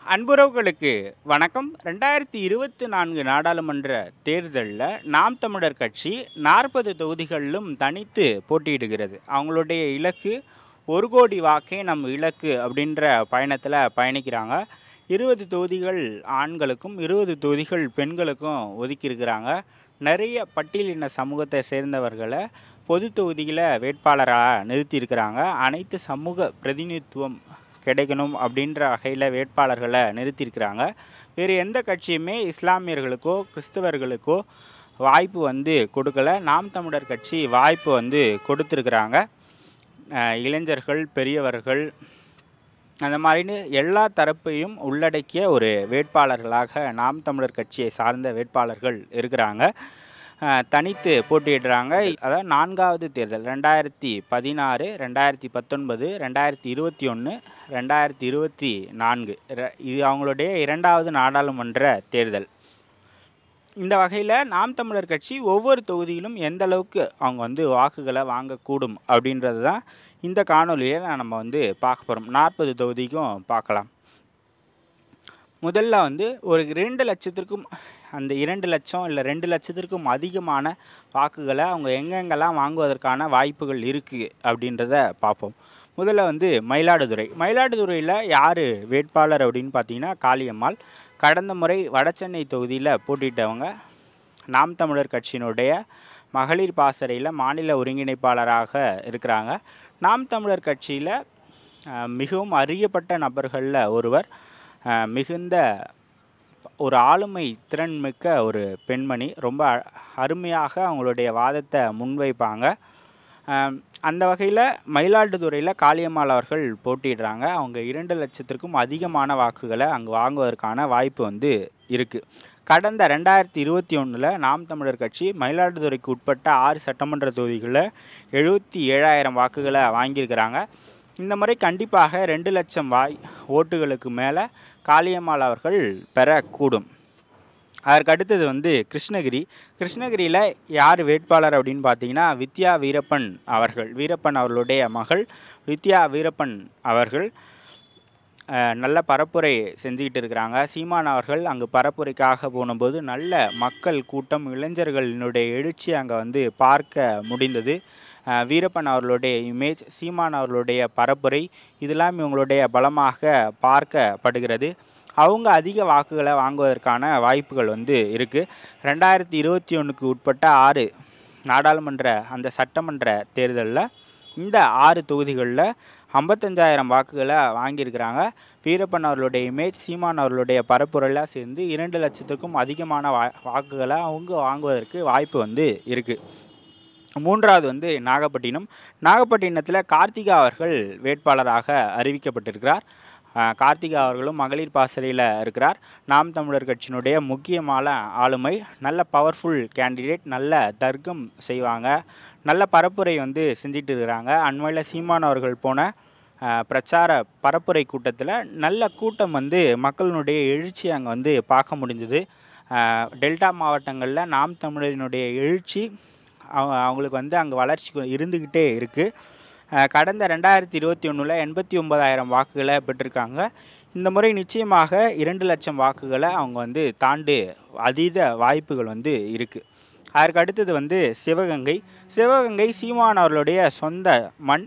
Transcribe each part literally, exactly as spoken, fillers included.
அன்புறவுகளுக்கு வணக்கம். ரெண்டாயிரத்தி இருபத்தி நான்கு நாடாளுமன்ற தேர்தலில் நாம் தமிழர் கட்சி நாற்பது தொகுதிகளிலும் தனித்து போட்டியிடுகிறது. அவங்களுடைய இலக்கு ஒரு கோடி வாக்கே நம் இலக்கு அப்படின்ற பயணத்தில் பயணிக்கிறாங்க. இருபது தொகுதிகள் ஆண்களுக்கும் இருபது தொகுதிகள் பெண்களுக்கும் ஒதுக்கியிருக்கிறாங்க. நிறைய பட்டியலின சமூகத்தை சேர்ந்தவர்களை பொது தொகுதியில் வேட்பாளராக நிறுத்தியிருக்கிறாங்க. அனைத்து சமூக பிரதிநிதித்துவம் கிடைக்கணும் அப்படின்ற வகையில் வேட்பாளர்களை நிறுத்தியிருக்கிறாங்க. வேறு எந்த கட்சியுமே இஸ்லாமியர்களுக்கோ கிறிஸ்தவர்களுக்கோ வாய்ப்பு வந்து கொடுக்கல. நாம் தமிழர் கட்சி வாய்ப்பு வந்து கொடுத்துருக்குறாங்க. இளைஞர்கள், பெரியவர்கள், அந்த மாதிரின்னு எல்லா தரப்பையும் உள்ளடக்கிய ஒரு வேட்பாளர்களாக நாம் தமிழர் கட்சியை சார்ந்த வேட்பாளர்கள் இருக்கிறாங்க. தனித்து போட்டியிடுறாங்க. அதாவது நான்காவது தேர்தல் ரெண்டாயிரத்தி பதினாறு ரெண்டாயிரத்தி பத்தொன்பது ரெண்டாயிரத்தி இருபத்தி ஒன்று ரெண்டாயிரத்தி இருபத்தி நான்கு இது அவங்களுடைய இரண்டாவது நாடாளுமன்ற தேர்தல். இந்த வகையில் நாம் தமிழர் கட்சி ஒவ்வொரு தொகுதியிலும் எந்த அளவுக்கு அவங்க வந்து வாக்குகளை வாங்கக்கூடும் அப்படின்றது தான் இந்த காணொலியில் நம்ம வந்து பார்க்க போகிறோம். நாற்பது தொகுதிக்கும் பார்க்கலாம். முதல்ல வந்து ஒரு ரெண்டு லட்சத்திற்கும் அந்த இரண்டு லட்சம் இல்லை ரெண்டு லட்சத்திற்கும் அதிகமான வாக்குகளை அவங்க எங்கெங்கெல்லாம் வாங்குவதற்கான வாய்ப்புகள் இருக்குது அப்படின்றத பார்ப்போம். முதல்ல வந்து மயிலாடுதுறை. மயிலாடுதுறையில் யார் வேட்பாளர் அப்படின்னு பார்த்தீங்கன்னா காளியம்மாள். கடந்த முறை வடசென்னை தொகுதியில் போட்டிட்டவங்க. நாம் தமிழர் கட்சியினுடைய மகளிர் பாசறையில் மாநில ஒருங்கிணைப்பாளராக இருக்கிறாங்க. நாம் தமிழர் கட்சியில் மிகவும் அறியப்பட்ட நபர்களில் ஒருவர். மிகுந்த ஒரு ஆளுமை திறன்மிக்க ஒரு பெண்மணி. ரொம்ப அருமையாக அவங்களுடைய வாதத்தை முன்வைப்பாங்க. அந்த வகையில் மயிலாடுதுறையில் காளியம்மாள் அவர்கள் போட்டிடுறாங்க. அவங்க இரண்டு லட்சத்திற்கும் அதிகமான வாக்குகளை அங்கே வாங்குவதற்கான வாய்ப்பு வந்து இருக்குது. கடந்த ரெண்டாயிரத்தி இருபத்தி ஒன்றில் நாம் தமிழர் கட்சி மயிலாடுதுறைக்கு உட்பட்ட ஆறு சட்டமன்ற தொகுதிகளில் எழுபத்தி ஏழாயிரம் வாக்குகளை வாங்கியிருக்கிறாங்க. இந்த முறை கண்டிப்பாக ரெண்டு லட்சம் வாய் ஓட்டுகளுக்கு மேலே காளியம்மாள் அவர்கள் பெறக்கூடும். அதற்கு அடுத்தது வந்து கிருஷ்ணகிரி. கிருஷ்ணகிரியில் யார் வேட்பாளர் அப்படின்னு பார்த்தீங்கன்னா வித்யா வீரப்பன் அவர்கள். வீரப்பன் அவர்களுடைய மகள் வித்யா வீரப்பன் அவர்கள் நல்ல பரப்புரை செஞ்சுக்கிட்டு இருக்கிறாங்க. சீமான் அவர்கள் அங்கு பரப்புரைக்காக போனபோது நல்ல மக்கள் கூட்டம், இளைஞர்களினுடைய எழுச்சி அங்கே வந்து பார்க்க முடிந்தது. வீரப்பன் அவர்களுடைய இமேஜ், சீமான் அவர்களுடைய பரப்புரை, இதெல்லாம் இவங்களுடைய பலமாக பார்க்கப்படுகிறது. அவங்க அதிக வாக்குகளை வாங்குவதற்கான வாய்ப்புகள் வந்து இருக்குது. ரெண்டாயிரத்தி இருபத்தி ஒன்றுக்கு உட்பட்ட ஆறு நாடாளுமன்ற அந்த சட்டமன்ற தேர்தலில் இந்த ஆறு தொகுதிகளில் ஐம்பத்தஞ்சாயிரம் வாக்குகளை வாங்கியிருக்கிறாங்க. வீரப்பன் அவர்களுடைய இமேஜ், சீமான் அவர்களுடைய பரப்புரைலாம் சேர்ந்து இரண்டு லட்சத்துக்கும் அதிகமான வா வாக்குகளை அவங்க வாங்குவதற்கு வாய்ப்பு வந்து இருக்குது. மூன்றாவது வந்து நாகப்பட்டினம். நாகப்பட்டினத்தில் கார்த்திகா அவர்கள் வேட்பாளராக அறிவிக்கப்பட்டிருக்கிறார். கார்த்திகா அவர்களும் மகளிர் பாசறையில் இருக்கிறார். நாம் தமிழர் கட்சியினுடைய முக்கியமான ஆளுமை. நல்ல பவர்ஃபுல் கேண்டிடேட். நல்ல தர்க்கம் செய்வாங்க. நல்ல பரப்புரை வந்து செஞ்சிட்டு இருக்கிறாங்க. அண்மையில் சீமான் அவர்கள் போன பிரச்சார பரப்புரை கூட்டத்தில் நல்ல கூட்டம் வந்து மக்களினுடைய எழுச்சி அங்கே வந்து பார்க்க முடிஞ்சது. டெல்டா மாவட்டங்களில் நாம் தமிழரினுடைய எழுச்சி அவங்க அவங்களுக்கு வந்து அங்கே வளர்ச்சி இருந்துக்கிட்டே இருக்குது. கடந்த ரெண்டாயிரத்தி இருபத்தி ஒன்றில் எண்பத்தி ஒன்பதாயிரம் வாக்குகளை பெற்றிருக்காங்க. இந்த முறை நிச்சயமாக இரண்டு லட்சம் வாக்குகளை அவங்க வந்து தாண்டு அதீத வாய்ப்புகள் வந்து இருக்குது. அதற்கு அடுத்தது வந்து சிவகங்கை. சிவகங்கை சீமான் அவர்களுடைய சொந்த மண்.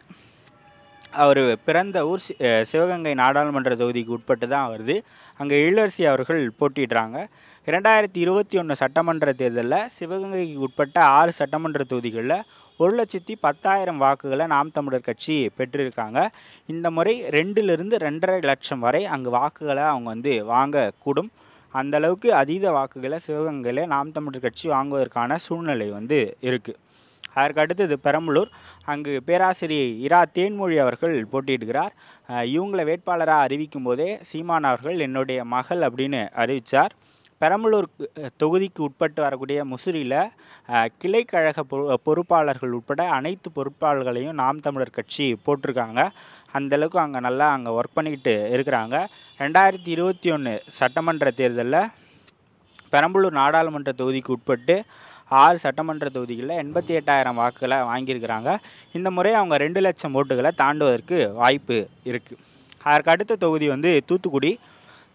அவர் பிறந்த ஊர் சிவகங்கை நாடாளுமன்ற தொகுதிக்கு உட்பட்டு தான் வருது. அங்கே இளவரசி அவர்கள் போட்டிடுறாங்க. இரண்டாயிரத்தி இருபத்தி ஒன்று சட்டமன்ற தேர்தலில் சிவகங்கைக்கு உட்பட்ட ஆறு சட்டமன்ற தொகுதிகளில் ஒரு லட்சத்தி பத்தாயிரம் வாக்குகளை நாம் தமிழர் கட்சி பெற்றிருக்காங்க. இந்த முறை ரெண்டிலிருந்து ரெண்டரை லட்சம் வரை அங்கு வாக்குகளை அவங்க வந்து வாங்கக்கூடும். அந்தளவுக்கு அதீத வாக்குகளை சிவகங்கையில் நாம் தமிழர் கட்சி வாங்குவதற்கான சூழ்நிலை வந்து இருக்குது. அதற்கு அடுத்தது பெரம்பலூர். அங்கு பேராசிரியை இரா தேன்மொழி அவர்கள் போட்டியிடுகிறார். இவங்களை வேட்பாளராக அறிவிக்கும் போதே சீமான் அவர்கள் என்னுடைய மகள் அப்படின்னு அறிவித்தார். பெரம்பலூர் தொகுதிக்கு உட்பட்டு வரக்கூடிய முசிறியில் கிளைக்கழக பொறுப்பாளர்கள் உட்பட அனைத்து பொறுப்பாளர்களையும் நாம் தமிழர் கட்சி போட்டிருக்காங்க. அந்தளவுக்கு அங்கே நல்லா அங்கே ஒர்க் பண்ணிக்கிட்டு இருக்கிறாங்க. ரெண்டாயிரத்தி இருபத்தி ஒன்று சட்டமன்ற தேர்தலில் பெரம்பலூர் நாடாளுமன்ற தொகுதிக்கு உட்பட்டு ஆறு சட்டமன்ற தொகுதிகளில் எண்பத்தி எட்டாயிரம் வாக்குகளை வாங்கியிருக்கிறாங்க. இந்த முறை அவங்க ரெண்டு லட்சம் ஓட்டுகளை தாண்டுவதற்கு வாய்ப்பு இருக்குது. அதற்கு அடுத்த தொகுதி வந்து தூத்துக்குடி.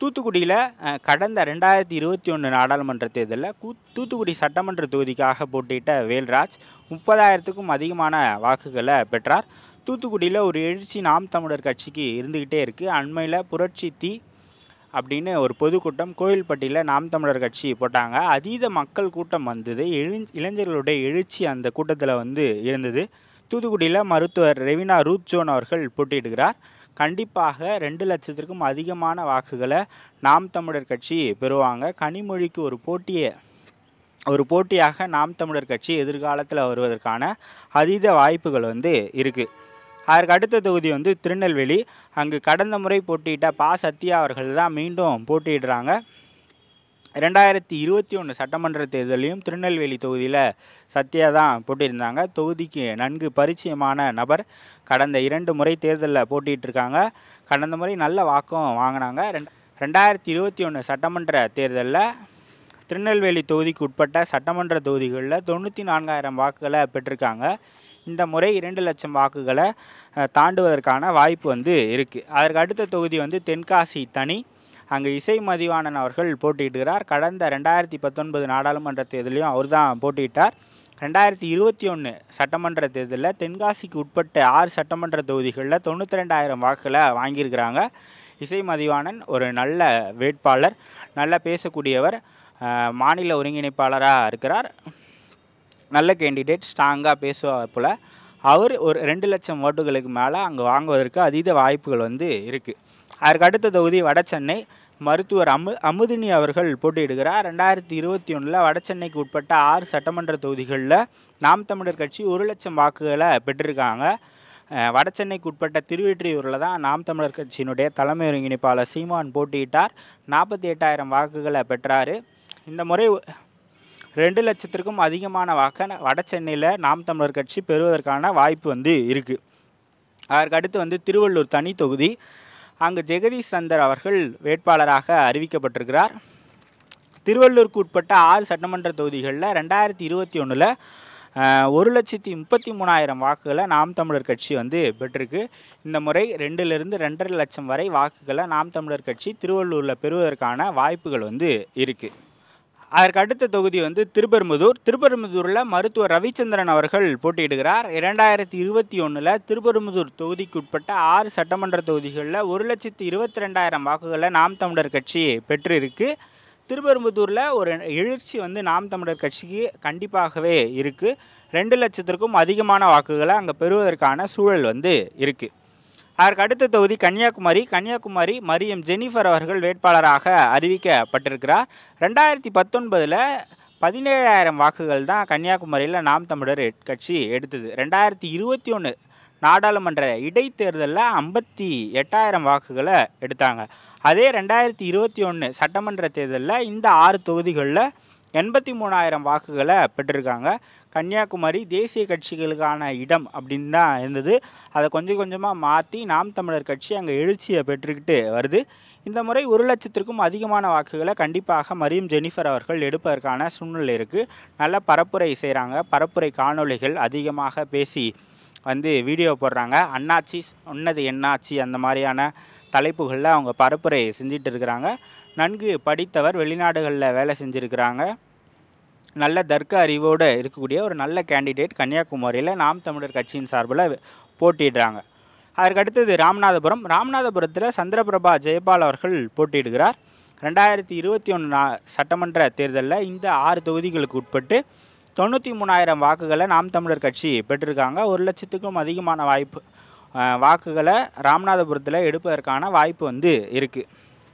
தூத்துக்குடியில் கடந்த ரெண்டாயிரத்தி இருபத்தி ஒன்று நாடாளுமன்ற தேர்தலில் கூ தூத்துக்குடி சட்டமன்ற தொகுதிக்காக போட்டியிட்ட வேல்ராஜ் முப்பதாயிரத்துக்கும் அதிகமான வாக்குகளை பெற்றார். தூத்துக்குடியில் ஒரு எழுச்சி நாம் தமிழர் கட்சிக்கு இருந்துக்கிட்டே இருக்குது. அண்மையில் புரட்சி தீ அப்படின்னு ஒரு பொதுக்கூட்டம் கோயில்பட்டியில் நாம் தமிழர் கட்சி போட்டாங்க. அதீத மக்கள் கூட்டம் வந்தது. எழு இளைஞர்களுடைய எழுச்சி அந்த கூட்டத்தில் வந்து இருந்தது. தூத்துக்குடியில் மருத்துவர் ரெவினா ரூத் ஜோன் அவர்கள் போட்டியிடுகிறார். கண்டிப்பாக ரெண்டு லட்சத்திற்கும் அதிகமான வாக்குகளை நாம் தமிழர் கட்சி பெறுவாங்க. கனிமொழிக்கு ஒரு போட்டியை ஒரு போட்டியாக நாம் தமிழர் கட்சி எதிர்காலத்தில் வருவதற்கான அதீத வாய்ப்புகள் வந்து இருக்குது. அதற்கு அடுத்த தொகுதி வந்து திருநெல்வேலி. அங்கு கடந்த முறை போட்டியிட்ட பா சத்யா அவர்கள் தான் மீண்டும் போட்டியிடுறாங்க. ரெண்டாயிரத்தி இருபத்தி ஒன்று சட்டமன்ற தேர்தலையும் திருநெல்வேலி தொகுதியில் சத்யா தான் போட்டியிருந்தாங்க. தொகுதிக்கு நன்கு பரிச்சயமான நபர். கடந்த இரண்டு முறை தேர்தலில் போட்டிகிட்ருக்காங்க. கடந்த முறை நல்ல வாக்கம் வாங்கினாங்க. ரெண்டு ரெண்டாயிரத்தி இருபத்தி ஒன்று சட்டமன்ற தேர்தலில் திருநெல்வேலி தொகுதிக்கு உட்பட்ட சட்டமன்ற தொகுதிகளில் தொண்ணூற்றி நான்காயிரம் வாக்குகளை பெற்றிருக்காங்க. இந்த முறை இரண்டு லட்சம் வாக்குகளை தாண்டுவதற்கான வாய்ப்பு வந்து இருக்குது. அதற்கு அடுத்த தொகுதி வந்து தென்காசி தனி. அங்கே இசை மதிவாணன் அவர்கள் போட்டியிடுகிறார். கடந்த ரெண்டாயிரத்தி பத்தொன்பது நாடாளுமன்ற தேர்தலையும் அவர் தான் போட்டியிட்டார். ரெண்டாயிரத்தி இருபத்தி ஒன்று சட்டமன்ற தேர்தலில் தென்காசிக்கு உட்பட்ட ஆறு சட்டமன்ற தொகுதிகளில் தொண்ணூற்றி ரெண்டாயிரம் வாக்குகளை வாங்கியிருக்கிறாங்க. இசை மதிவாணன் ஒரு நல்ல வேட்பாளர், நல்ல பேசக்கூடியவர், மாநில ஒருங்கிணைப்பாளராக இருக்கிறார். நல்ல கேண்டிடேட், ஸ்ட்ராங்காக பேசுவார் போல். அவர் ஒரு ரெண்டு லட்சம் ஓட்டுகளுக்கு மேலே அங்கே வாங்குவதற்கு அதீத வாய்ப்புகள் வந்து இருக்குது. அதற்கு அடுத்த தொகுதி வடசென்னை. மருத்துவர் அமு அமுதினி அவர்கள் போட்டியிடுகிறார். ரெண்டாயிரத்தி இருபத்தி ஒன்றில் வடசென்னைக்கு உட்பட்ட ஆறு சட்டமன்ற தொகுதிகளில் நாம் தமிழர் கட்சி ஒரு லட்சம் வாக்குகளை பெற்றிருக்காங்க. வடசென்னைக்கு உட்பட்ட திருவெற்றியூரில் தான் நாம் தமிழர் கட்சியினுடைய தலைமை ஒருங்கிணைப்பாளர் சீமான் போட்டியிட்டார். நாற்பத்தி எட்டாயிரம் வாக்குகளை பெற்றார். இந்த முறை ரெண்டு லட்சத்திற்கும் அதிகமான வாக்கை வடசென்னையில் நாம் தமிழர் கட்சி பெறுவதற்கான வாய்ப்பு வந்து இருக்குது. அதற்கு அடுத்து வந்து திருவள்ளூர் தனி தொகுதி. அங்கு ஜெகதீஷ் சந்தர் அவர்கள் வேட்பாளராக அறிவிக்கப்பட்டிருக்கிறார். திருவள்ளூருக்கு உட்பட்ட ஆறு சட்டமன்ற தொகுதிகளில் ரெண்டாயிரத்தி இருபத்தி ஒன்றில் ஒரு லட்சத்தி முப்பத்தி மூணாயிரம் வாக்குகளை நாம் தமிழர் கட்சி வந்து பெற்றிருக்கு. இந்த முறை ரெண்டுலேருந்து ரெண்டரை லட்சம் வரை வாக்குகளை நாம் தமிழர் கட்சி திருவள்ளூரில் பெறுவதற்கான வாய்ப்புகள் வந்து இருக்குது. அதற்கு அடுத்த தொகுதி வந்து திருப்பெரும்புதூர். திருப்பெரும்புதூரில் மருத்துவர் ரவிச்சந்திரன் அவர்கள் போட்டியிடுகிறார். இரண்டாயிரத்தி இருபத்தி ஒன்றில் திருப்பெரும்புதூர் தொகுதிக்கு உட்பட்ட ஆறு சட்டமன்ற தொகுதிகளில் ஒரு லட்சத்தி இருபத்தி ரெண்டாயிரம் வாக்குகளை நாம் தமிழர் கட்சி பெற்றிருக்கு. திருப்பெரும்புதூரில் ஒரு எழுச்சி வந்து நாம் தமிழர் கட்சிக்கு கண்டிப்பாகவே இருக்குது. ரெண்டு லட்சத்திற்கும் அதிகமான வாக்குகளை அங்கே பெறுவதற்கான சூழல் வந்து இருக்குது. அதற்கு அடுத்த தொகுதி கன்னியாகுமரி. கன்னியாகுமரி மரியம் ஜெனிஃபர் அவர்கள் வேட்பாளராக அறிவிக்கப்பட்டிருக்கிறார். ரெண்டாயிரத்தி பத்தொன்பதில் பதினேழாயிரம் வாக்குகள் தான் கன்னியாகுமரியில் நாம் தமிழர் கட்சி எடுத்தது. ரெண்டாயிரத்தி இருபத்தி ஒன்று நாடாளுமன்ற இடைத்தேர்தலில் ஐம்பத்தி எட்டாயிரம் வாக்குகளை எடுத்தாங்க. அதே ரெண்டாயிரத்தி இருபத்தி ஒன்று சட்டமன்ற தேர்தலில் இந்த ஆறு தொகுதிகளில் எண்பத்தி மூணாயிரம் வாக்குகளை பெற்றிருக்காங்க. கன்னியாகுமரி தேசிய கட்சிகளுக்கான இடம் அப்படின்னு தான் இருந்தது. அதை கொஞ்சம் கொஞ்சமாக மாற்றி நாம் தமிழர் கட்சி அங்கே எழுச்சியை பெற்றுக்கிட்டு வருது. இந்த முறை ஒரு லட்சத்திற்கும் அதிகமான வாக்குகளை கண்டிப்பாக மரியம் ஜெனிஃபர் அவர்கள் எடுப்பதற்கான சூழ்நிலை இருக்குது. நல்ல பரப்புரை செய்கிறாங்க. பரப்புரை காணொளிகள் அதிகமாக பேசி வந்து வீடியோ போடுறாங்க. அண்ணாச்சி சொன்னது என்னாச்சு அந்த மாதிரியான தலைப்புகளில் அவங்க பரப்புரை செஞ்சிட்டு இருக்கிறாங்க. நன்கு படித்தவர், வெளிநாடுகளில் வேலை செஞ்சுருக்கிறாங்க. நல்ல தர்க்க அறிவோடு இருக்கக்கூடிய ஒரு நல்ல கேண்டிடேட் கன்னியாகுமரியில் நாம் தமிழர் கட்சியின் சார்பில் போட்டியிடுறாங்க. அதற்கு அடுத்தது ராமநாதபுரம். ராமநாதபுரத்தில் சந்திரபிரபா ஜெயபால் அவர்கள் போட்டியிடுகிறார். ரெண்டாயிரத்தி இருபத்தி ஒன்று நா சட்டமன்ற தேர்தலில் இந்த ஆறு தொகுதிகளுக்கு உட்பட்டு தொண்ணூற்றி மூணாயிரம் வாக்குகளை நாம் தமிழர் கட்சி பெற்றிருக்காங்க. ஒரு லட்சத்துக்கும் அதிகமான வாய்ப்பு வாக்குகளை ராமநாதபுரத்தில் எடுப்பதற்கான வாய்ப்பு வந்து இருக்குது.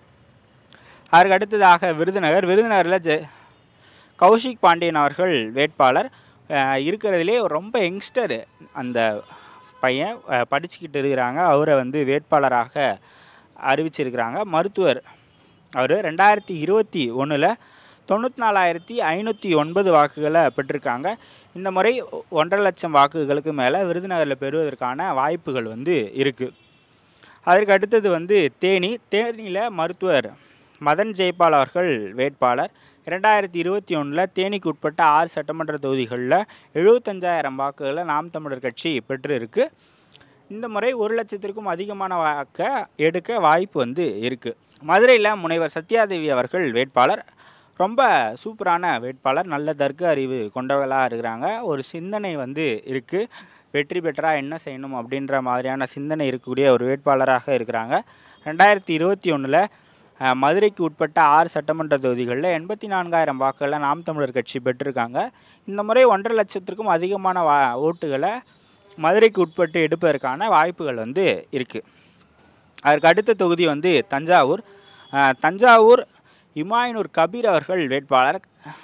அதற்கு அடுத்ததாக விருதுநகர். விருதுநகரில் ஜெ கௌஷிக் பாண்டியன் அவர்கள் வேட்பாளர். இருக்கிறதுலே ரொம்ப யங்ஸ்டர் அந்த பையன், படிச்சுக்கிட்டு இருக்கிறாங்க. அவரை வந்து வேட்பாளராக அறிவிச்சிருக்கிறாங்க. மருத்துவர் அவர் ரெண்டாயிரத்தி இருபத்தி ஒன்றில் தொண்ணூற்றி நாலாயிரத்தி ஐநூற்றி ஒன்பது வாக்குகளை பெற்றிருக்காங்க. இந்த முறை ஒன்றரை லட்சம் வாக்குகளுக்கு மேலே விருதுநகரில் பெறுவதற்கான வாய்ப்புகள் வந்து இருக்குது. அதற்கு அடுத்தது வந்து தேனி. தேனியில் மருத்துவர் மதன் ஜெயபால் அவர்கள் வேட்பாளர். இரண்டாயிரத்தி இருபத்தி ஒன்றில் தேனிக்கு உட்பட்ட ஆறு சட்டமன்ற தொகுதிகளில் எழுபத்தஞ்சாயிரம் வாக்குகளை நாம் தமிழர் கட்சி பெற்று இருக்குது. இந்த முறை ஒரு லட்சத்திற்கும் அதிகமான வாக்கை எடுக்க வாய்ப்பு வந்து இருக்குது. மதுரையில் முனைவர் சத்யாதேவி அவர்கள் வேட்பாளர். ரொம்ப சூப்பரான வேட்பாளர், நல்ல தர்க்க அறிவு கொண்டவர்களாக இருக்கிறாங்க. ஒரு சிந்தனை வந்து இருக்குது, வெற்றி பெற்றா என்ன செய்யணும் அப்படின்ற மாதிரியான சிந்தனை இருக்கக்கூடிய ஒரு வேட்பாளராக இருக்கிறாங்க. ரெண்டாயிரத்தி இருபத்தி ஒன்றில் மதுரைக்கு உட்பட்ட ஆறு சட்டமன்ற தொகுதிகளில் எண்பத்தி நான்காயிரம் வாக்குகளை நாம் தமிழர் கட்சி பெற்றிருக்காங்க. இந்த முறை ஒன்றரை லட்சத்திற்கும் அதிகமான வா ஓட்டுகளை மதுரைக்கு உட்பட்டு எடுப்பதற்கான வாய்ப்புகள் வந்து இருக்குது. அதற்கு அடுத்த தொகுதி வந்து தஞ்சாவூர். தஞ்சாவூர் இமாயினூர் கபீர் அவர்கள் வேட்பாளர்.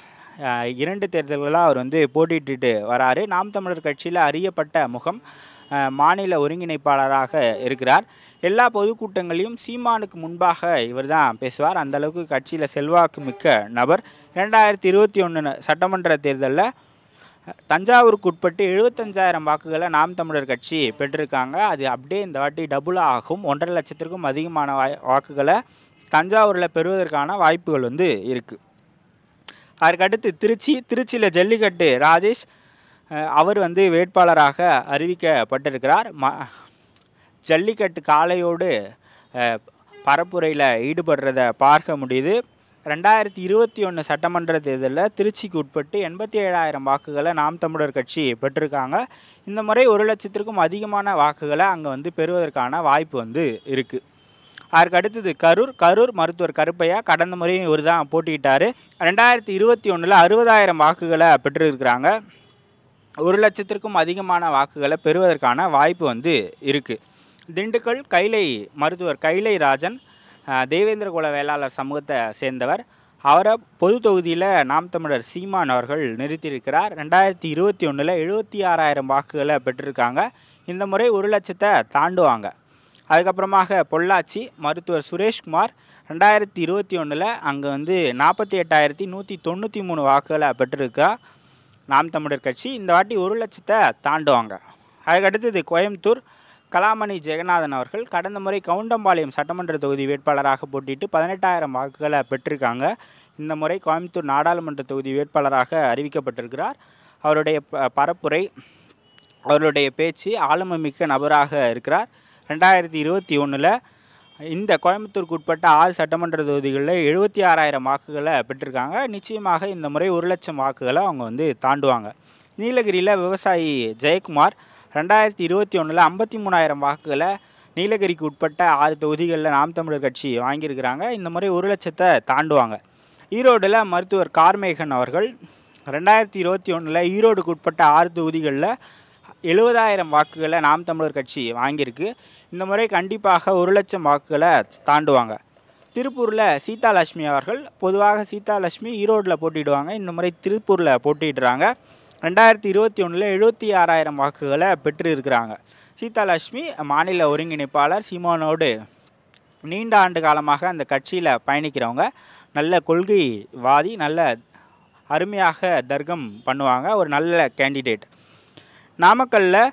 இரண்டு தேர்தல்களாக அவர் வந்து போட்டிட்டு வராரு. நாம் தமிழர் கட்சியில் அறியப்பட்ட முகம், மாநில ஒருங்கிணைப்பாளராக இருக்கிறார். எல்லா பொதுக்கூட்டங்களையும் சீமானுக்கு முன்பாக இவர் தான் பேசுவார். அந்தளவுக்கு கட்சியில் செல்வாக்கு மிக்க நபர். இரண்டாயிரத்தி இருபத்தி ஒன்று சட்டமன்ற தேர்தலில் தஞ்சாவூருக்கு உட்பட்டு எழுபத்தஞ்சாயிரம் வாக்குகளை நாம் தமிழர் கட்சி பெற்றிருக்காங்க. அது அப்படியே இந்த வாட்டி டபுளாக ஆகும். ஒன்றரை லட்சத்திற்கும் அதிகமான வாக்குகளை தஞ்சாவூரில் பெறுவதற்கான வாய்ப்புகள் வந்து இருக்குது. அதற்கடுத்து திருச்சி. திருச்சியில் ஜல்லிக்கட்டு ராஜேஷ் அவர் வந்து வேட்பாளராக அறிவிக்கப்பட்டிருக்கிறார். ம ஜல்லிக்கட்டு காளையோடு பரப்புரையில் ஈடுபடுறதை பார்க்க முடியுது. ரெண்டாயிரத்தி இருபத்தி ஒன்று சட்டமன்ற தேர்தலில் திருச்சிக்கு உட்பட்டு எண்பத்தி ஏழாயிரம் வாக்குகளை நாம் தமிழர் கட்சி பெற்றிருக்காங்க. இந்த முறை ஒரு லட்சத்திற்கும் அதிகமான வாக்குகளை அங்கே வந்து பெறுவதற்கான வாய்ப்பு வந்து இருக்குது. அதற்கு அடுத்தது கரூர். கரூர் மருத்துவர் கருப்பையா கடந்த முறையும் இவர் தான் போட்டியிட்டார். ரெண்டாயிரத்தி இருபத்தி ஒன்றில் அறுபதாயிரம் வாக்குகளை பெற்றிருக்கிறாங்க. ஒரு லட்சத்திற்கும் அதிகமான வாக்குகளை பெறுவதற்கான வாய்ப்பு வந்து இருக்குது. திண்டுக்கல் கைலை மருத்துவர் கைலை ராஜன் தேவேந்திர குல வேளாளர் சமூகத்தை சேர்ந்தவர். அவரை பொது தொகுதியில் நாம் தமிழர் சீமான் அவர்கள் நிறுத்தியிருக்கிறார். ரெண்டாயிரத்தி இருபத்தி ஒன்றில் எழுபத்தி ஆறாயிரம் வாக்குகளை பெற்றிருக்காங்க. இந்த முறை ஒரு லட்சத்தை தாண்டுவாங்க. அதுக்கப்புறமாக பொள்ளாச்சி மருத்துவர் சுரேஷ்குமார் ரெண்டாயிரத்தி இருபத்தி ஒன்றில் அங்கே வந்து நாற்பத்தி எட்டாயிரத்தி நூற்றி தொண்ணூற்றி மூணு வாக்குகளை பெற்றிருக்கா நாம் தமிழர் கட்சி. இந்த வாட்டி ஒரு லட்சத்தை தாண்டுவாங்க. அதுக்கடுத்தது கோயம்புத்தூர். கலாமணி ஜெகநாதன் அவர்கள் கடந்த முறை கவுண்டம்பாளையம் சட்டமன்ற தொகுதி வேட்பாளராக போட்டிட்டு பதினெட்டாயிரம் வாக்குகளை பெற்றிருக்காங்க. இந்த முறை கோயம்புத்தூர் நாடாளுமன்ற தொகுதி வேட்பாளராக அறிவிக்கப்பட்டிருக்கிறார். அவருடைய ப பரப்புரை அவருடைய பேச்சு ஆளுமை மிக்க நபராக இருக்கிறார். ரெண்டாயிரத்தி இருபத்தி ஒன்றில் இந்த கோயம்புத்தூருக்கு உட்பட்ட ஆறு சட்டமன்ற தொகுதிகளில் எழுபத்தி ஆறாயிரம் வாக்குகளை பெற்றிருக்காங்க. நிச்சயமாக இந்த முறை ஒரு லட்சம் வாக்குகளை அவங்க வந்து தாண்டுவாங்க. நீலகிரியில் விவசாயி ஜெயக்குமார் ரெண்டாயிரத்தி இருபத்தி ஒன்றில் ஐம்பத்தி மூணாயிரம் வாக்குகளை நீலகிரிக்கு உட்பட்ட ஆறு தொகுதிகளில் நாம் தமிழர் கட்சி வாங்கியிருக்கிறாங்க. இந்த முறை ஒரு லட்சத்தை தாண்டுவாங்க. ஈரோடில் மருத்துவர் கார்மேகன் அவர்கள் ரெண்டாயிரத்தி இருபத்தி ஒன்றில் ஈரோடுக்கு உட்பட்ட ஆறு தொகுதிகளில் எழுபதாயிரம் வாக்குகளை நாம் தமிழர் கட்சி வாங்கியிருக்கு. இந்த முறை கண்டிப்பாக ஒரு லட்சம் வாக்குகளை தாண்டுவாங்க. திருப்பூரில் சீதாலட்சுமி அவர்கள் பொதுவாக சீதாலட்சுமி ஈரோடில் போட்டிடுவாங்க. இந்த முறை திருப்பூரில் போட்டிடுறாங்க. ரெண்டாயிரத்தி இருபத்தி ஒன்றில் எழுபத்தி ஆறாயிரம் வாக்குகளை பெற்று இருக்கிறாங்க. சீதாலட்சுமி மாநில ஒருங்கிணைப்பாளர், சீமானோடு நீண்ட ஆண்டு காலமாக அந்த கட்சியில் பயணிக்கிறவங்க, நல்ல கொள்கைவாதி, நல்ல அருமையாக தர்க்கம் பண்ணுவாங்க, ஒரு நல்ல கேண்டிடேட். நாமக்கல்லில்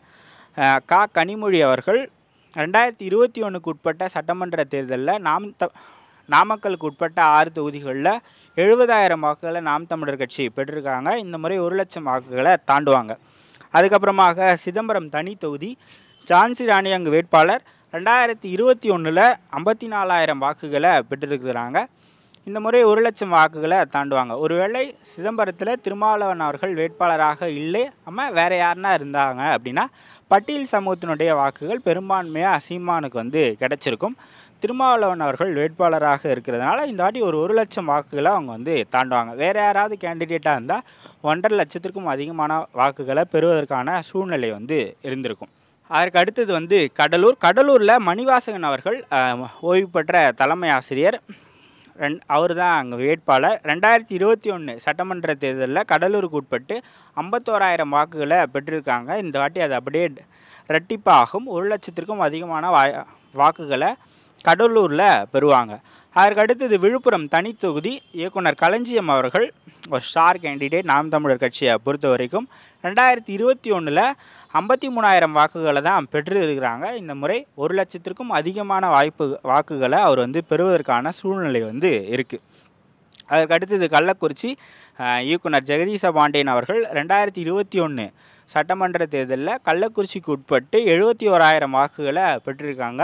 கா கனிமொழி அவர்கள் ரெண்டாயிரத்தி இருபத்தி ஒன்றுக்கு உட்பட்ட சட்டமன்ற தேர்தலில் நாம் த நாமக்கலுக்கு உட்பட்ட ஆறு தொகுதிகளில் எழுபதாயிரம் வாக்குகளை நாம் தமிழர் கட்சி பெற்றிருக்காங்க. இந்த முறை ஒரு லட்சம் வாக்குகளை தாண்டுவாங்க. அதுக்கப்புறமாக சிதம்பரம் தனி தொகுதி. ஜான்சி ராணி அங்கு வேட்பாளர். ரெண்டாயிரத்தி இருபத்தி ஒன்றில் ஐம்பத்தி நாலாயிரம் வாக்குகளை பெற்றிருக்கிறாங்க. இந்த முறை ஒரு லட்சம் வாக்குகளை தாண்டுவாங்க. ஒருவேளை சிதம்பரத்தில் திருமாவளவன் அவர்கள் வேட்பாளராக இல்லை, ஆமாம் வேறு யாருன்னா இருந்தாங்க அப்படின்னா பட்டியல் சமூகத்தினுடைய வாக்குகள் பெரும்பான்மையாக சீமானுக்கு வந்து கிடச்சிருக்கும். திருமாவளவன் அவர்கள் வேட்பாளராக இருக்கிறதுனால இந்த வாட்டி ஒரு ஒரு லட்சம் வாக்குகளை அவங்க வந்து தாண்டுவாங்க. வேறு யாராவது கேண்டிடேட்டாக இருந்தால் ஒன்றரை லட்சத்திற்கும் அதிகமான வாக்குகளை பெறுவதற்கான சூழ்நிலை வந்து இருந்திருக்கும். அதற்கு அடுத்தது வந்து கடலூர். கடலூரில் மணிவாசகன் அவர்கள் ஓய்வு பெற்ற தலைமை ஆசிரியர், ரெண் அவர் தான் அங்கே வேட்பாளர். ரெண்டாயிரத்தி இருபத்தி ஒன்று சட்டமன்ற தேர்தலில் கடலூருக்கு உட்பட்டு ஐம்பத்தோராயிரம் வாக்குகளை பெற்றிருக்காங்க. இந்த வாட்டி அது அப்படியே ரெட்டிப்பாகும். ஒரு லட்சத்திற்கும் அதிகமான வா வாக்குகளை கடலூரில் பெறுவாங்க. அதற்கு அடுத்தது விழுப்புரம் தனி தொகுதி. இயக்குனர் களஞ்சியம் அவர்கள் ஒரு ஸ்டார் கேண்டிடேட் நாம் தமிழர் கட்சியை பொறுத்த வரைக்கும். ரெண்டாயிரத்தி இருபத்தி ஒன்றில் ஐம்பத்தி மூணாயிரம் வாக்குகளை தான் பெற்று இருக்கிறாங்க. இந்த முறை ஒரு லட்சத்திற்கும் அதிகமான வாய்ப்பு வாக்குகளை அவர் வந்து பெறுவதற்கான சூழ்நிலை வந்து இருக்குது. அதற்கு அடுத்தது கள்ளக்குறிச்சி. இயக்குனர் ஜெகதீச பாண்டியன் அவர்கள் ரெண்டாயிரத்தி இருபத்தி ஒன்று சட்டமன்ற தேர்தலில் கள்ளக்குறிச்சிக்கு உட்பட்டு எழுபத்தி ஓராயிரம் வாக்குகளை பெற்றிருக்காங்க.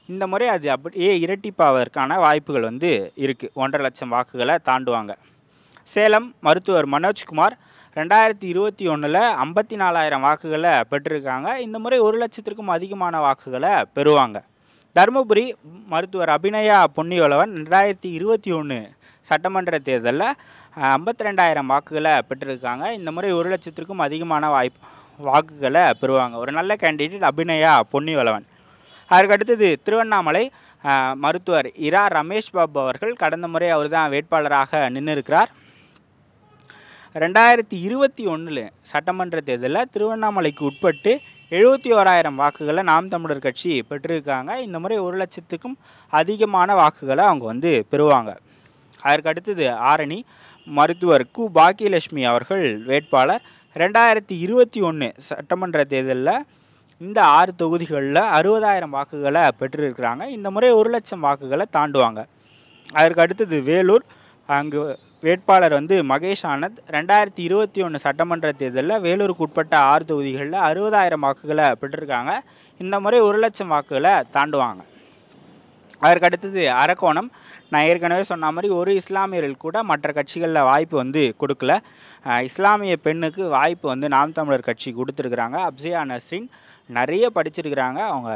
இந்த முறை அது அப்படியே இரட்டிப்பாவதற்கான வாய்ப்புகள் வந்து இருக்குது. ஒன்றரை லட்சம் வாக்குகளை தாண்டுவாங்க. சேலம் மருத்துவர் மனோஜ்குமார் ரெண்டாயிரத்தி இருபத்தி ஒன்றில் ஐம்பத்தி நாலாயிரம் வாக்குகளை பெற்றிருக்காங்க. இந்த முறை ஒரு லட்சத்திற்கும் அதிகமான வாக்குகளை பெறுவாங்க. தருமபுரி மருத்துவர் அபிநயா பொன்னிவளவன் ரெண்டாயிரத்தி இருபத்தி ஒன்று சட்டமன்ற தேர்தலில் ஐம்பத்தி ரெண்டாயிரம் வாக்குகளை பெற்றிருக்காங்க. இந்த முறை ஒரு லட்சத்திற்கும் அதிகமான வாய்ப்பு வாக்குகளை பெறுவாங்க. ஒரு நல்ல கேண்டிடேட் அபிநயா பொன்னிவளவன். அதற்கடுத்தது திருவண்ணாமலை மருத்துவர் இரா ரமேஷ் பாபு அவர்கள். கடந்த முறை அவர் தான் வேட்பாளராக நின்று இருக்கிறார். ரெண்டாயிரத்தி இருபத்தி ஒன்றில் சட்டமன்ற தேர்தலில் திருவண்ணாமலைக்கு உட்பட்டு எழுபத்தி ஓராயிரம் வாக்குகளை நாம் தமிழர் கட்சி பெற்றிருக்காங்க. இந்த முறை ஒரு லட்சத்துக்கும் அதிகமான வாக்குகளை அவங்க வந்து பெறுவாங்க. அதற்கு அடுத்தது ஆரணி மருத்துவர் கு பாக்கியலட்சுமி அவர்கள் வேட்பாளர். ரெண்டாயிரத்தி இருபத்தி ஒன்று சட்டமன்ற தேர்தலில் இந்த ஆறு தொகுதிகளில் அறுபதாயிரம் வாக்குகளை பெற்றிருக்கிறாங்க. இந்த முறை ஒரு லட்சம் வாக்குகளை தாண்டுவாங்க. அதற்கு அடுத்தது வேலூர். அங்கு வேட்பாளர் வந்து மகேஷ் ஆனந்த். ரெண்டாயிரத்தி இருபத்தி ஒன்று சட்டமன்ற தேர்தலில் வேலூருக்கு உட்பட்ட ஆறு தொகுதிகளில் அறுபதாயிரம் வாக்குகளை பெற்றிருக்காங்க. இந்த முறை ஒரு லட்சம் வாக்குகளை தாண்டுவாங்க. அதற்கு அடுத்தது அரக்கோணம். நான் ஏற்கனவே சொன்ன மாதிரி ஒரு இஸ்லாமியர்கள் கூட மற்ற கட்சிகளில் வாய்ப்பு வந்து கொடுக்கல. இஸ்லாமிய பெண்ணுக்கு வாய்ப்பு வந்து நாம் தமிழர் கட்சி கொடுத்துருக்குறாங்க. அப்சியா நஸ்ரின் நிறைய படிச்சிருக்கிறாங்க. அவங்க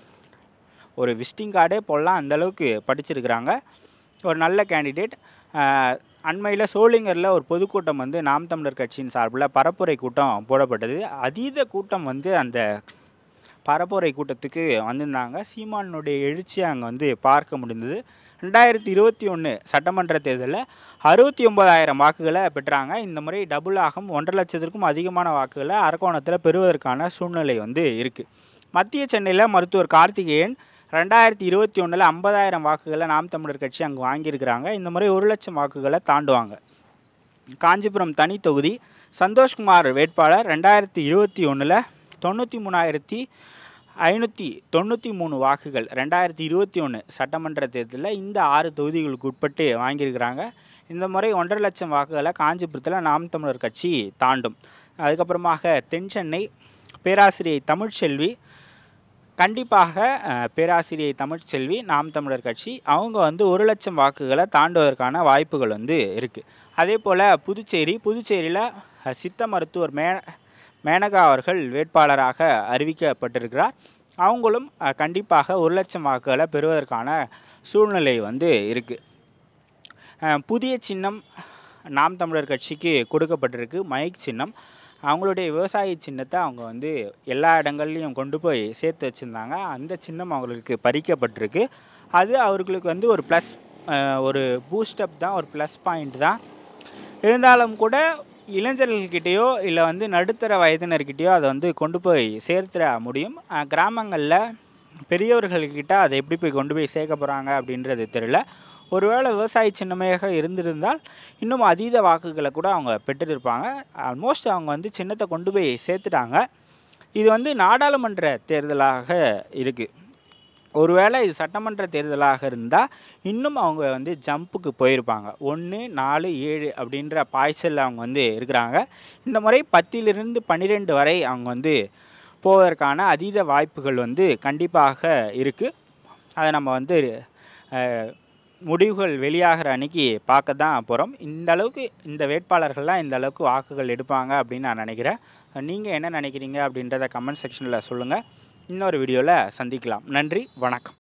ஒரு விசிட்டிங் கார்டே போடலாம், அந்தளவுக்கு படிச்சிருக்கிறாங்க. ஒரு நல்ல கேண்டிடேட். அண்மையில் சோளிங்கரில் ஒரு பொதுக்கூட்டம் வந்து நாம் தமிழர் கட்சியின் சார்பில் பரப்புரை கூட்டம் போடப்பட்டது. அதீத கூட்டம் வந்து அந்த பரப்புரை கூட்டத்துக்கு வந்திருந்தாங்க. சீமானுடைய எழுச்சியை அங்கே வந்து பார்க்க முடிந்தது. ரெண்டாயிரத்தி இருபத்தி ஒன்று சட்டமன்ற தேர்தலில் அறுபத்தி ஒன்பதாயிரம் வாக்குகளை பெற்றாங்க. இந்த முறை டபுள் ஆகும். ஒன்றரை லட்சத்திற்கும் அதிகமான வாக்குகளை அரக்கோணத்தில் பெறுவதற்கான சூழ்நிலை வந்து இருக்குது. மத்திய சென்னையில் மருத்துவர் கார்த்திகேயன் ரெண்டாயிரத்தி இருபத்தி ஒன்றில் ஐம்பதாயிரம் வாக்குகளை நாம் தமிழர் கட்சி அங்கே வாங்கியிருக்கிறாங்க. இந்த முறை ஒரு லட்சம் வாக்குகளை தாண்டுவாங்க. காஞ்சிபுரம் தனி தொகுதி சந்தோஷ்குமார் வேட்பாளர். ரெண்டாயிரத்தி இருபத்தி ஒன்றில் தொண்ணூற்றி மூணாயிரத்தி ஐநூற்றி தொண்ணூற்றி மூணு வாக்குகள் ரெண்டாயிரத்தி இருபத்தி ஒன்று சட்டமன்ற தேர்தலில் இந்த ஆறு தொகுதிகளுக்கு உட்பட்டு வாங்கியிருக்கிறாங்க. இந்த முறை ஒன்றரை லட்சம் வாக்குகளை காஞ்சிபுரத்தில் நாம் தமிழர் கட்சி தாண்டும். அதுக்கப்புறமாக தென் சென்னை பேராசிரியை தமிழ்ச்செல்வி. கண்டிப்பாக பேராசிரியை தமிழ்ச்செல்வி நாம் தமிழர் கட்சி அவங்க வந்து ஒரு லட்சம் வாக்குகளை தாண்டுவதற்கான வாய்ப்புகள் வந்து இருக்குது. அதே போல் புதுச்சேரி புதுச்சேரியில் சித்த மருத்துவர் மே மேனகா அவர்கள் வேட்பாளராக அறிவிக்கப்பட்டிருக்கிறார். அவங்களும் கண்டிப்பாக ஒரு லட்சம் வாக்குகளை பெறுவதற்கான சூழ்நிலை வந்து இருக்குது. புதிய சின்னம் நாம் தமிழர் கட்சிக்கு கொடுக்கப்பட்டிருக்கு, மைக் சின்னம். அவங்களுடைய விவசாய சின்னத்தை அவங்க வந்து எல்லா இடங்கள்லையும் கொண்டு போய் சேர்த்து வச்சுருந்தாங்க. அந்த சின்னம் அவங்களுக்கு பறிக்கப்பட்டிருக்கு. அது அவர்களுக்கு வந்து ஒரு ப்ளஸ் ஒரு பூஸ்டப் தான், ஒரு ப்ளஸ் பாயிண்ட் தான். இருந்தாலும் கூட இளைஞர்கள்கிட்டேயோ இல்லை வந்து நடுத்தர வயதினர்கிட்டையோ அதை வந்து கொண்டு போய் சேர்த்துட முடியும். கிராமங்களில் பெரியவர்கள்கிட்ட அதை எப்படி போய் கொண்டு போய் சேர்க்க போகிறாங்க அப்படின்றது தெரியல. ஒருவேளை விவசாய சின்னமையாக இருந்திருந்தால் இன்னும் அதீத வாக்குகளை கூட அவங்க பெற்றிருப்பாங்க. ஆல்மோஸ்ட் அவங்க வந்து சின்னத்தை கொண்டு போய் சேர்த்துட்டாங்க. இது வந்து நாடாளுமன்ற தேர்தலாக இருக்குது. ஒருவேளை இது சட்டமன்ற தேர்தலாக இருந்தால் இன்னும் அவங்க வந்து ஜம்புக்கு போயிருப்பாங்க. ஒன்று நாலு ஏழு அப்படின்ற பாய்ச்சலில் அவங்க வந்து இருக்கிறாங்க. இந்த முறை பத்திலிருந்து பன்னிரெண்டு வரை அவங்க வந்து போவதற்கான அதீத வாய்ப்புகள் வந்து கண்டிப்பாக இருக்குது. அதை நம்ம வந்து முடிவுகள் வெளியாகிற அன்றைக்கி பார்க்க தான் போகிறோம். இந்த அளவுக்கு இந்த வேட்பாளர்கள்லாம் இந்த அளவுக்கு வாக்குகள் எடுப்பாங்க அப்படின்னு நான் நினைக்கிறேன். நீங்கள் என்ன நினைக்கிறீங்க அப்படின்றத கமெண்ட் செக்ஷனில் சொல்லுங்கள். இன்னொரு வீடியோவில் சந்திக்கலாம். நன்றி, வணக்கம்.